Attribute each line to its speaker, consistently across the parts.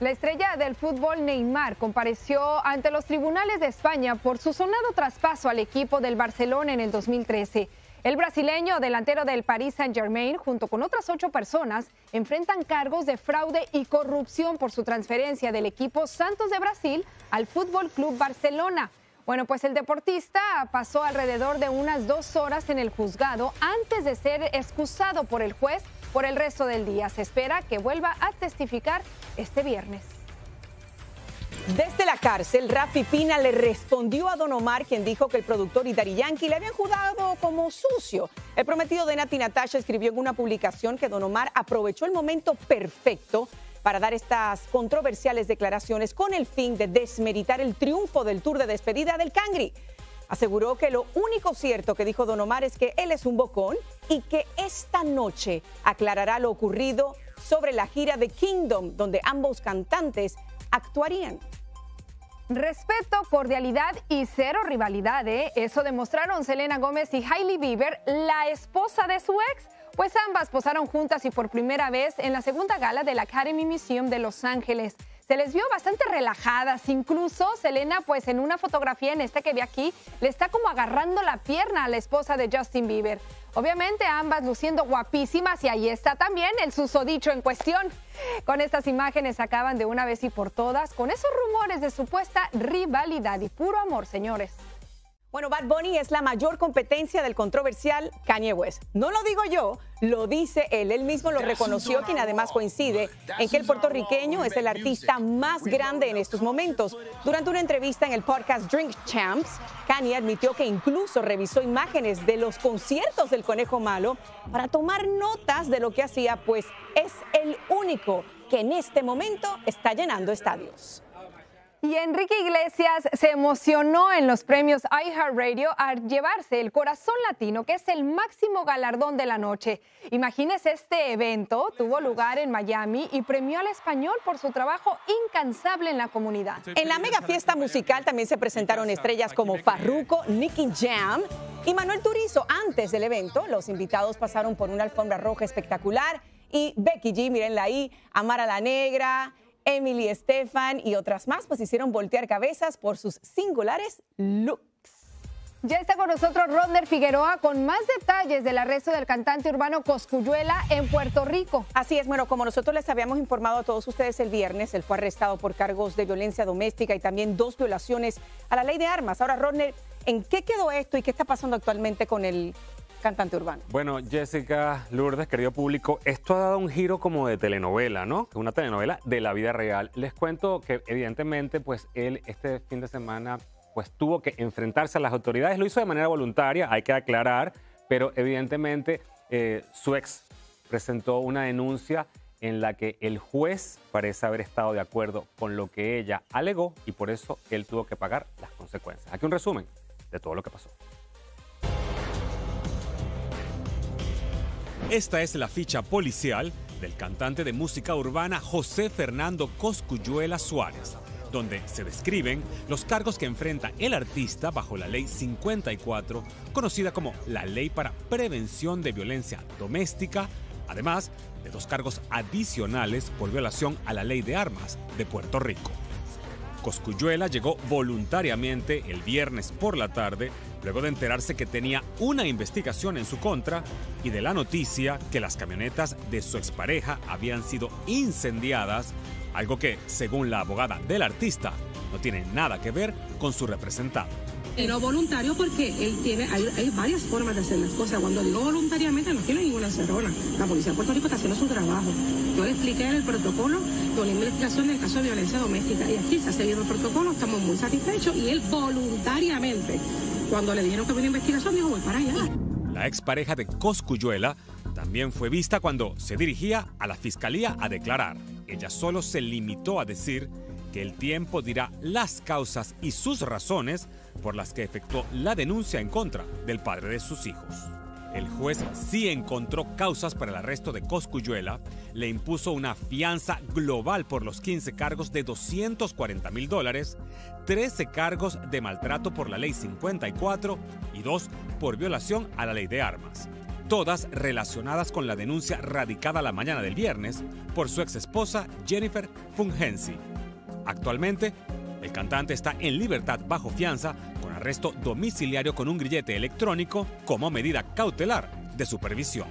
Speaker 1: La estrella del fútbol Neymar compareció ante los tribunales de España por su sonado traspaso al equipo del Barcelona en el 2013. El brasileño, delantero del Paris Saint-Germain, junto con otras 8 personas, enfrentan cargos de fraude y corrupción por su transferencia del equipo Santos de Brasil al Fútbol Club Barcelona. Bueno, pues el deportista pasó alrededor de unas 2 horas en el juzgado antes de ser excusado por el juez por el resto del día. Se espera que vuelva a testificar este viernes.
Speaker 2: Desde la cárcel, Rafi Pina le respondió a Don Omar, quien dijo que el productor y Daddy Yankee le habían juzgado como sucio. El prometido de Nati Natasha escribió en una publicación que Don Omar aprovechó el momento perfecto para dar estas controversiales declaraciones con el fin de desmeritar el triunfo del tour de despedida del Cangri. Aseguró que lo único cierto que dijo Don Omar es que él es un bocón y que esta noche aclarará lo ocurrido sobre la gira de Kingdom, donde ambos cantantes actuarían.
Speaker 1: Respeto, cordialidad y cero rivalidad, ¿eh? Eso demostraron Selena Gómez y Hailey Bieber, la esposa de su ex. Pues ambas posaron juntas y por primera vez en la segunda gala del Academy Museum de Los Ángeles. Se les vio bastante relajadas, incluso Selena, pues en una fotografía en esta que vi aquí, le está como agarrando la pierna a la esposa de Justin Bieber. Obviamente ambas luciendo guapísimas y ahí está también el susodicho en cuestión. Con estas imágenes acaban de una vez y por todas con esos rumores de supuesta rivalidad y puro amor, señores.
Speaker 2: Bueno, Bad Bunny es la mayor competencia del controversial Kanye West. No lo digo yo, lo dice él. Él mismo lo reconoció, quien además coincide en que el puertorriqueño es el artista más grande en estos momentos. Durante una entrevista en el podcast Drink Champs, Kanye admitió que incluso revisó imágenes de los conciertos del Conejo Malo para tomar notas de lo que hacía, pues es el único que en este momento está llenando estadios.
Speaker 1: Y Enrique Iglesias se emocionó en los premios iHeartRadio al llevarse el Corazón Latino, que es el máximo galardón de la noche. Imagínese, este evento tuvo lugar en Miami y premió al español por su trabajo incansable en la comunidad.
Speaker 2: En la mega fiesta musical también se presentaron estrellas como Farruko, Nicky Jam y Manuel Turizo. Antes del evento, los invitados pasaron por una alfombra roja espectacular y Becky G, mírenla ahí, Amara la Negra, Emily Estefan y otras más, pues hicieron voltear cabezas por sus singulares looks.
Speaker 1: Ya está con nosotros Rodner Figueroa con más detalles del arresto del cantante urbano Cosculluela en Puerto Rico.
Speaker 2: Así es, bueno, como nosotros les habíamos informado a todos ustedes el viernes, él fue arrestado por cargos de violencia doméstica y también 2 violaciones a la ley de armas. Ahora, Rodner, ¿en qué quedó esto y qué está pasando actualmente con el cantante urbano?
Speaker 3: Bueno, Jessica, Lourdes, querido público, esto ha dado un giro como de telenovela, ¿no? Una telenovela de la vida real. Les cuento que evidentemente, pues él este fin de semana pues tuvo que enfrentarse a las autoridades. Lo hizo de manera voluntaria, hay que aclarar, pero evidentemente su ex presentó una denuncia en la que el juez parece haber estado de acuerdo con lo que ella alegó y por eso él tuvo que pagar las consecuencias. Aquí un resumen de todo lo que pasó.
Speaker 4: Esta es la ficha policial del cantante de música urbana José Fernando Cosculluela Suárez, donde se describen los cargos que enfrenta el artista bajo la Ley 54, conocida como la Ley para Prevención de Violencia Doméstica, además de 2 cargos adicionales por violación a la Ley de Armas de Puerto Rico. Cosculluela llegó voluntariamente el viernes por la tarde, luego de enterarse que tenía una investigación en su contra y de la noticia que las camionetas de su expareja habían sido incendiadas, algo que, según la abogada del artista, no tiene nada que ver con su representado.
Speaker 5: No voluntario porque él tiene, hay varias formas de hacer las cosas. Cuando digo voluntariamente no tiene ninguna encerrona. La policía de Puerto Rico está haciendo su trabajo. Yo le expliqué en el protocolo de una investigación del caso de violencia doméstica y aquí se ha seguido el protocolo, estamos muy satisfechos y él voluntariamente, cuando le dijeron que había una investigación, dijo voy para allá.
Speaker 4: La expareja de Cosculluela también fue vista cuando se dirigía a la fiscalía a declarar. Ella solo se limitó a decir que el tiempo dirá las causas y sus razones por las que efectuó la denuncia en contra del padre de sus hijos. El juez sí encontró causas para el arresto de Cosculluela, le impuso una fianza global por los 15 cargos de $240,000, 13 cargos de maltrato por la Ley 54 y 2 por violación a la Ley de Armas. todas relacionadas con la denuncia radicada la mañana del viernes por su ex esposa Jennifer Fungensi. Actualmente, el cantante está en libertad bajo fianza con arresto domiciliario con un grillete electrónico como medida cautelar de supervisión.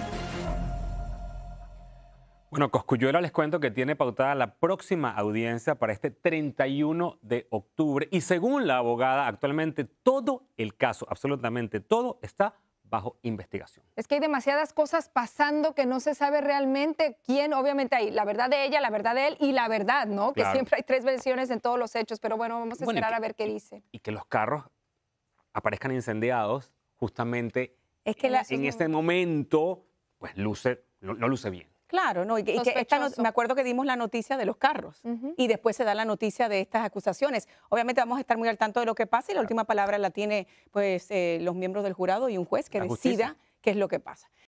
Speaker 3: Bueno, Cosculluela les cuento que tiene pautada la próxima audiencia para este 31 de octubre y según la abogada, actualmente todo el caso, absolutamente todo, está bajo investigación.
Speaker 1: Es que hay demasiadas cosas pasando que no se sabe realmente quién, obviamente hay la verdad de ella, la verdad de él y la verdad, ¿no?
Speaker 3: Claro.
Speaker 1: Que siempre hay tres versiones en todos los hechos, pero bueno, vamos a esperar a ver qué dice.
Speaker 3: Y que los carros aparezcan incendiados justamente
Speaker 2: Es que
Speaker 3: en ese momento, pues no luce bien.
Speaker 2: Claro, ¿no? Y que me acuerdo que dimos la noticia de los carros y después se da la noticia de estas acusaciones. Obviamente vamos a estar muy al tanto de lo que pasa y la última palabra la tiene pues los miembros del jurado y un juez que decida qué es lo que pasa.